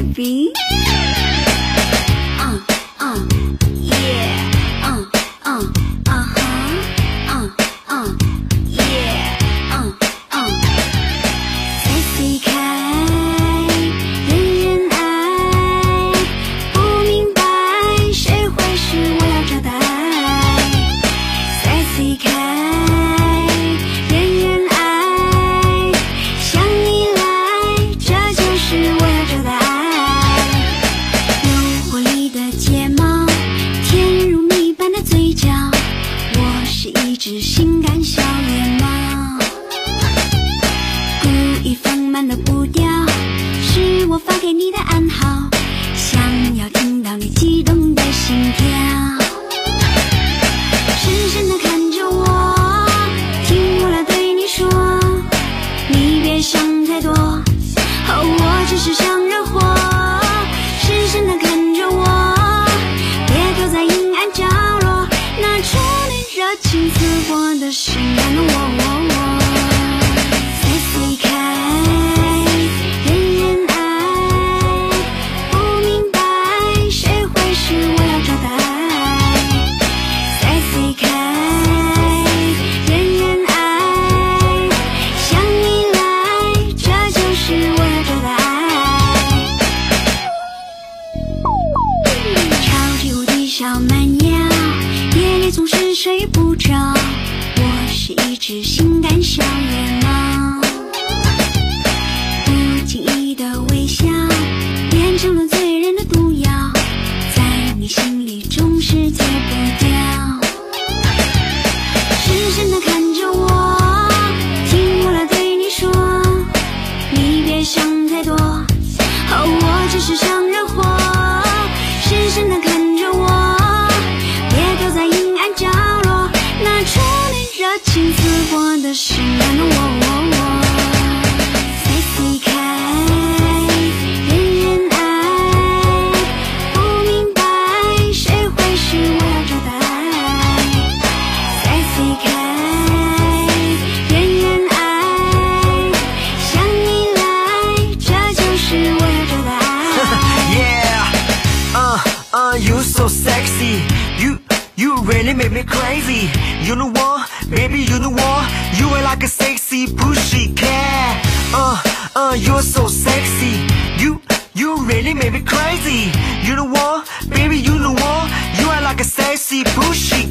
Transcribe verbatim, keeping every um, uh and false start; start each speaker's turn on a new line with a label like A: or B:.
A: baby. Uh, uh, yeah. Uh, uh, uh-huh. Uh, uh, yeah. Uh, uh. 才离开，人人爱，不明白谁会是我要找的爱。才离开，人人爱，向你来，这就是我要找的爱。诱惑里的睫毛，甜如蜜般的嘴角，我是一只性感小野猫。故意放慢的步调，是我发给你的暗号，想要听到你激动的心跳。深深地看着我，听我来对你说，你别想太多，哦，我只是想惹祸。深深地看着我，别躲在阴暗角落，拿出你热情似火的性感的我。才离开，人人爱，不明白谁会是我要找的爱。才离开，人人爱，向你来，这就是我要找的爱。超级无敌小蛮腰，夜里总是睡不着，我是一只性感小野猫。不经意的微笑，变成了醉人的毒药，在你心里总是戒不掉。深深地看着我，听我来对你说，你别想太多，哦，我只是想惹祸。深深地看着我，别躲在阴暗角落，拿出你热情似火的性感的我。才离开，人人爱，不明白谁会是我要找的爱。才离开，人人爱，向你来，这就是我要找的爱。
B: Yeah, uh, uh, you so sexy. You, you really make me crazy. You know what, baby, you know what? You are like a sexy pussycat. Uh, uh, you're so sexy. You, you really make me crazy. You know what, baby, you know what? You are like a sexy pussycat.